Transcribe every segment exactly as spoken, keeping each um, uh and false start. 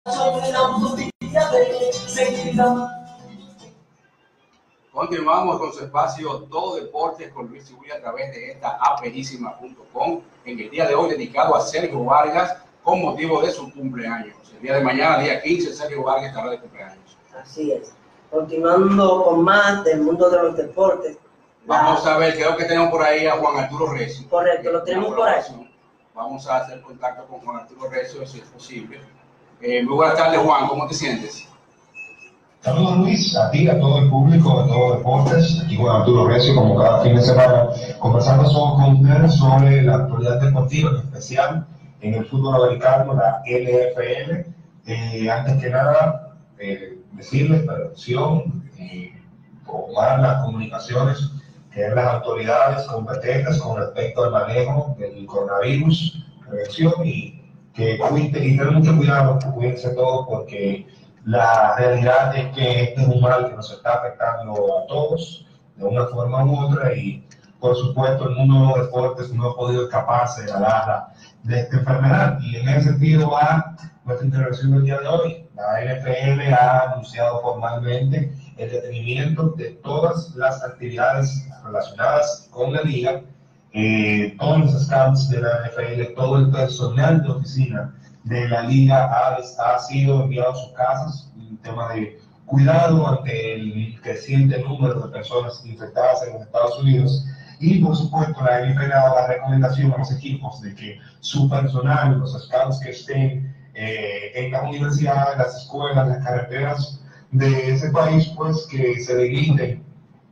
Continuamos con su espacio Todo Deportes con Luis Cibuli a través de esta aperísima punto com en el día de hoy dedicado a Sergio Vargas con motivo de su cumpleaños. El día de mañana, día quince, Sergio Vargas estará de cumpleaños. Así es. Continuando con más del mundo de los deportes. Vamos la... a ver, creo que tenemos por ahí a Juan Arturo Recio. Correcto, lo tenemos por ahí. Vamos a hacer contacto con Juan Arturo Recio, si es posible. Eh, muy buenas tardes, Juan, ¿cómo te sientes? Saludos, Luis, a ti, a todo el público de Todo Deportes. Aquí Juan Arturo Recio, como cada fin de semana, conversando sobre, con ustedes sobre la actualidad deportiva, en especial en el fútbol americano, la N F L. Eh, antes que nada, eh, decirles prevención, eh, tomar las comunicaciones que den las autoridades competentes con respecto al manejo del coronavirus, prevención y que cuiden y tener mucho cuidado, cuídense todos porque la realidad es que este es un mal que nos está afectando a todos de una forma u otra y por supuesto el mundo de los deportes no ha podido escaparse de la garra de esta enfermedad y en ese sentido va nuestra intervención del día de hoy. La N F L ha anunciado formalmente el detenimiento de todas las actividades relacionadas con la liga, eh, todos los scouts de la N F L, todo el personal de oficina de la liga ha, ha sido enviado a sus casas, un tema de cuidado ante el creciente número de personas infectadas en los Estados Unidos. Y por supuesto la N F L ha dado la recomendación a los equipos de que su personal, los scouts que estén eh, en las universidades, las escuelas, las carreteras de ese país, pues que se limiten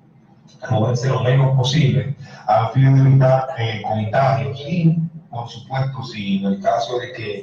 a moverse lo menos posible a fin de evitar eh, contagios. Y por supuesto, si en el caso de que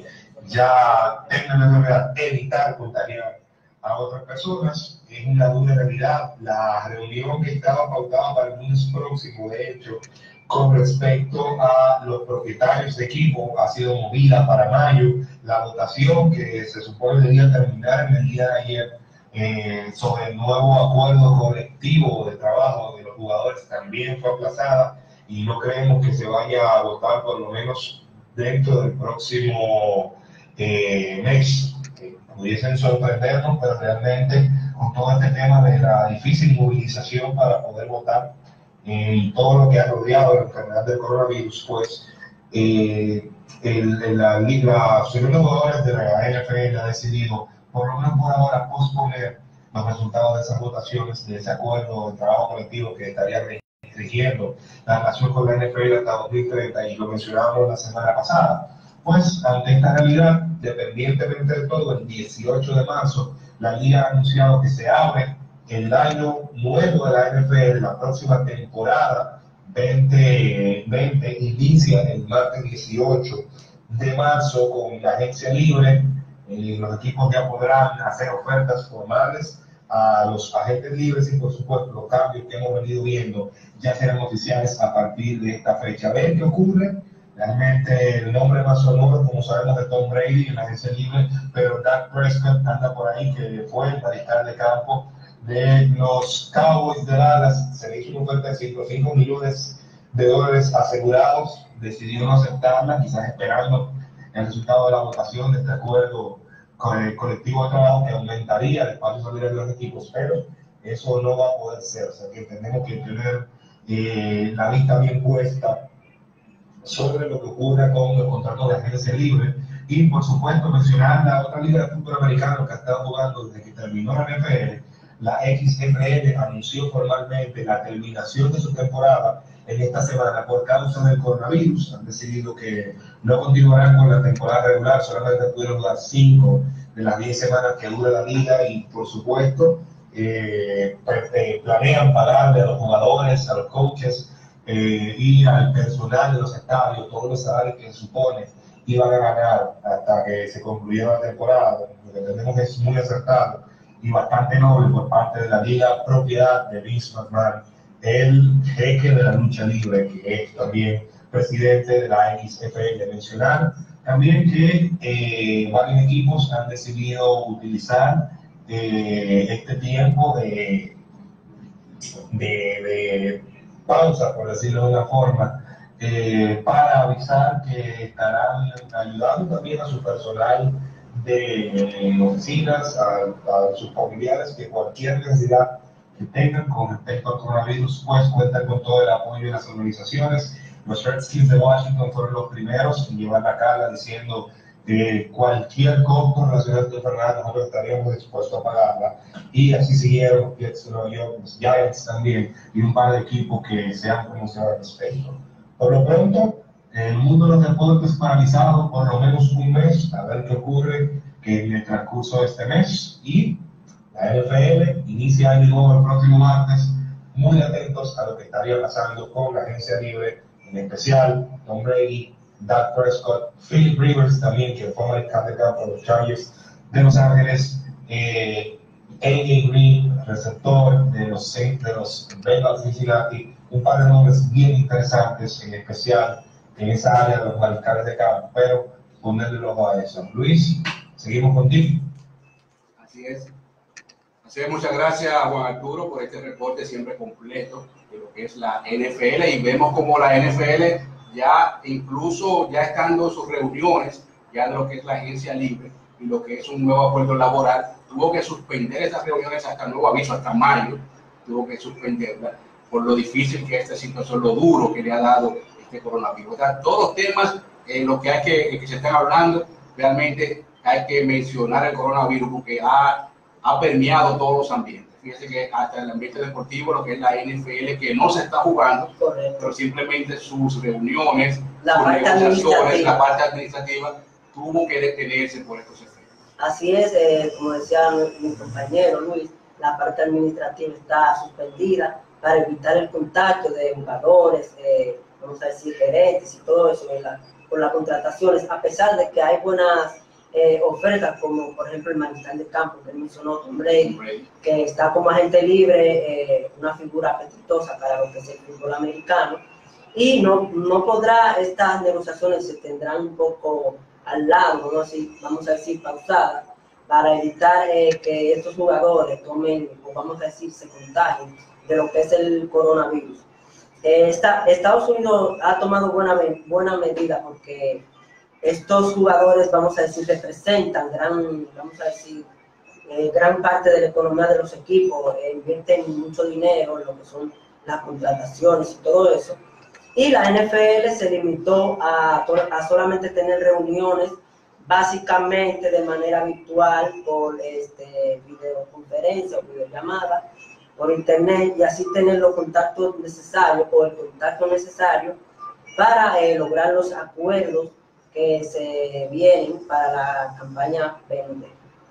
ya tengan la enfermedad, evitar contagiar a otras personas. Es una dura realidad. La reunión que estaba pautada para el lunes próximo, de hecho, con respecto a los propietarios de equipo, ha sido movida para mayo. La votación que se supone debía terminar en el día de ayer eh, sobre el nuevo acuerdo colectivo de trabajo de los jugadores también fue aplazada y no creemos que se vaya a votar por lo menos dentro del próximo eh, mes. Que pudiesen sorprendernos, pero realmente con todo este tema de la difícil movilización para poder votar y eh, todo lo que ha rodeado la enfermedad del coronavirus, pues eh, el, el, la, la Asociación de Jugadores de la N F L ha decidido, por lo menos por ahora, posponer los resultados de esas votaciones, de ese acuerdo de trabajo colectivo que estaría restringiendo la relación con la N F L hasta dos mil treinta, y lo mencionamos la semana pasada. Pues ante esta realidad, dependientemente de todo, el dieciocho de marzo, la liga ha anunciado que se abre el año nuevo de la N F L, la próxima temporada veinte veinte, inicia el martes dieciocho de marzo con la agencia libre. Eh, los equipos ya podrán hacer ofertas formales a los agentes libres y por supuesto los cambios que hemos venido viendo ya serán oficiales a partir de esta fecha. A ver qué ocurre. Realmente el nombre más sonoro, como sabemos, de Tom Brady en la agencia libre, pero Dak Prescott anda por ahí, que fue el mariscal de campo de los Cowboys de Dallas. Se le hizo una oferta de ciento cinco millones de dólares asegurados, decidió no aceptarla, quizás esperando el resultado de la votación de este acuerdo con el colectivo de trabajo que aumentaría el espacio salarial de los equipos, pero eso no va a poder ser. O sea que tenemos que tener eh, la vista bien puesta sobre lo que ocurre con los contratos de agencia libre y por supuesto mencionar la otra liga de fútbol americano que ha estado jugando desde que terminó la N F L. La X F L anunció formalmente la terminación de su temporada en esta semana por causa del coronavirus. Han decidido que no continuarán con la temporada regular, solamente pudieron jugar cinco de las diez semanas que dura la liga y por supuesto eh, eh, planean pagarle a los jugadores, a los coaches Eh, y al personal de los estadios, todos los salarios que se supone iban a ganar hasta que se concluyera la temporada. Lo que tenemos es muy acertado y bastante noble por parte de la liga, propiedad de Vince McMahon, el jeque de la lucha libre, que es también presidente de la X F L. Mencionar también que eh, varios equipos han decidido utilizar eh, este tiempo de, de, de pausa, por decirlo de una forma, eh, para avisar que estarán ayudando también a su personal de eh, oficinas, a, a sus familiares, que cualquier necesidad que tengan con respecto al coronavirus, pues cuentan con todo el apoyo de las organizaciones. Los Redskins de Washington fueron los primeros en llevar la cara diciendo que cualquier costo relacionado con enfermedad nosotros estaríamos dispuestos a pagarla, y así siguieron Jets, Nueva York, los Giants también, y un par de equipos que se han pronunciado al respecto. Por lo pronto, el mundo de los deportes paralizado por lo menos un mes, a ver qué ocurre en el transcurso de este mes, y la N F L inicia de nuevo el próximo martes, muy atentos a lo que estaría pasando con la agencia libre, en especial Tom Brady, Dak Prescott, Philip Rivers también, que fue mariscal de campo de los Chargers de Los Ángeles, eh, A J Green, receptor de los, de los Bengals de Cincinnati, un par de nombres bien interesantes, en especial en esa área de los mariscales de campo, pero ponerle el ojo a eso. Luis, seguimos contigo. Así es. Así es, muchas gracias a Juan Arturo por este reporte siempre completo de lo que es la N F L, y vemos como la N F L ya incluso ya estando en sus reuniones ya de lo que es la agencia libre y lo que es un nuevo acuerdo laboral, tuvo que suspender esas reuniones hasta nuevo aviso, hasta mayo, tuvo que suspenderla por lo difícil que esta situación, lo duro que le ha dado este coronavirus. O sea, todos los temas en eh, los que hay que, que se están hablando, realmente hay que mencionar el coronavirus porque ha, ha permeado todos los ambientes. Fíjense que hasta el ambiente deportivo, lo que es la N F L, que no se está jugando, correcto, pero simplemente sus reuniones, la sus parte negociaciones, la parte administrativa, tuvo que detenerse por estos efectos. Así es, eh, como decía mi, mi compañero Luis, la parte administrativa está suspendida para evitar el contacto de jugadores, eh, vamos a decir, gerentes y todo eso la, con las contrataciones, a pesar de que hay buenas Eh, ofertas, como por ejemplo el mariscal de campo que mencionó Tom Brady, que está como agente libre, eh, una figura apetitosa para lo que es el fútbol americano, y no, no podrá, estas negociaciones se tendrán un poco al lado, ¿no? Así, vamos a decir, pausadas, para evitar eh, que estos jugadores tomen, o vamos a decir, se contagien de lo que es el coronavirus. Eh, esta, Estados Unidos ha tomado buena, buena medida porque estos jugadores, vamos a decir, representan gran, vamos a decir, eh, gran parte de la economía de los equipos, eh, invierten mucho dinero en lo que son las contrataciones y todo eso. Y la N F L se limitó a, a solamente tener reuniones básicamente de manera virtual por este, videoconferencia o videollamada, por internet, y así tener los contactos necesarios o el contacto necesario para eh, lograr los acuerdos que se vienen para la campaña veinte.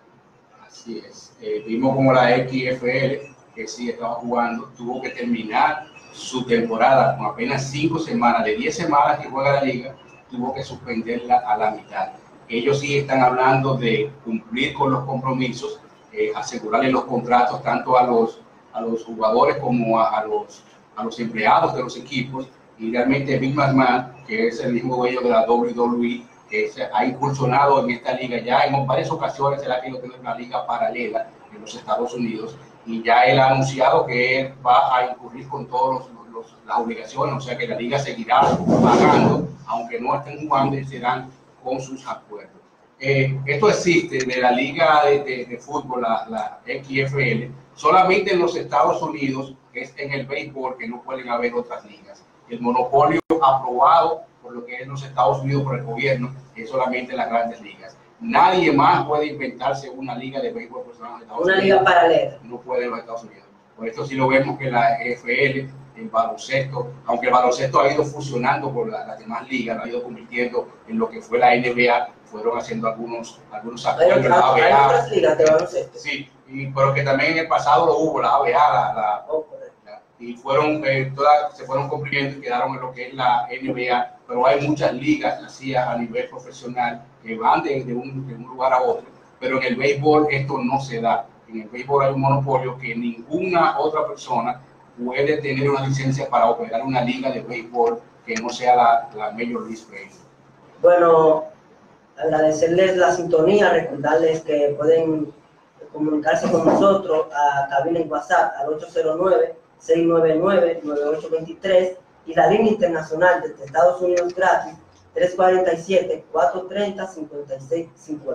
Así es. Eh, vimos como la X F L, que sí estaba jugando, tuvo que terminar su temporada con apenas cinco semanas, de diez semanas que juega la liga, tuvo que suspenderla a la mitad. Ellos sí están hablando de cumplir con los compromisos, eh, asegurarle los contratos tanto a los, a los jugadores como a, a, los, a los empleados de los equipos. Y realmente Vince McMahon, que es el mismo dueño de la W W E, que se ha incursionado en esta liga ya en varias ocasiones, él ha querido tener una liga paralela en los Estados Unidos, y ya él ha anunciado que él va a incurrir con todas las obligaciones, o sea que la liga seguirá pagando, aunque no estén jugando, y serán con sus acuerdos. Eh, esto existe de la liga de, de, de fútbol, la, la X F L, solamente en los Estados Unidos, es en el béisbol que no pueden haber otras ligas. El monopolio aprobado por lo que es los Estados Unidos, por el gobierno, es solamente las grandes ligas. Nadie más puede inventarse una liga de béisbol profesional en Estados una Unidos. Una liga paralela. No puede en los Estados Unidos. Por esto sí lo vemos que la F L, el baloncesto, aunque el baloncesto ha ido fusionando con la, las demás ligas, ha ido convirtiendo en lo que fue la N B A, fueron haciendo algunos, algunos acuerdos. Hay, la hay otras ligas de baloncesto. Sí, y, pero que también en el pasado lo hubo, la A B A, la, la, oh, la y fueron, eh, todas, se fueron cumpliendo y quedaron en lo que es la N B A, pero hay muchas ligas así a nivel profesional que van de, de, un, de un lugar a otro, pero en el béisbol esto no se da. En el béisbol hay un monopolio que ninguna otra persona puede tener una licencia para operar una liga de béisbol que no sea la, la Major League Baseball. Bueno, agradecerles la sintonía, recordarles que pueden comunicarse con nosotros a cabina en WhatsApp al ocho cero nueve, seis nueve nueve, nueve ocho dos tres y la línea internacional desde Estados Unidos gratis tres cuatro siete, cuatro tres cero, cinco seis cinco cero.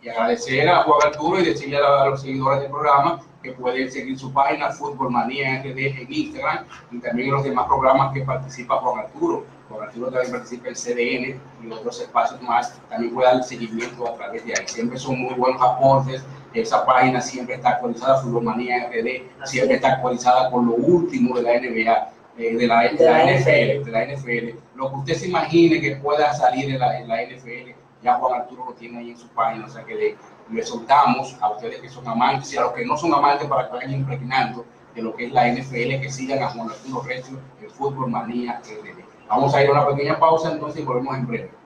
Y agradecer a Juan Arturo y decirle a, a los seguidores del programa que pueden seguir su página Fútbol Manía R D en Instagram y también en los demás programas que participa Juan Arturo. Juan Arturo también participa en C D N y otros espacios más. También puede dar seguimiento a través de ahí. Siempre son muy buenos aportes. Esa página siempre está actualizada, Fútbol Manía R D, siempre está actualizada con lo último de la N B A. Eh, de, la, de, de la N F L, de la N F L, lo que usted se imagine que pueda salir en la, en la N F L, ya Juan Arturo lo tiene ahí en su página, o sea que le, le soltamos a ustedes que son amantes y a los que no son amantes para que vayan impregnando de lo que es la N F L, que sigan a Juan Arturo Recio, el Fútbol Manía R D. Vamos a ir a una pequeña pausa entonces y volvemos en breve.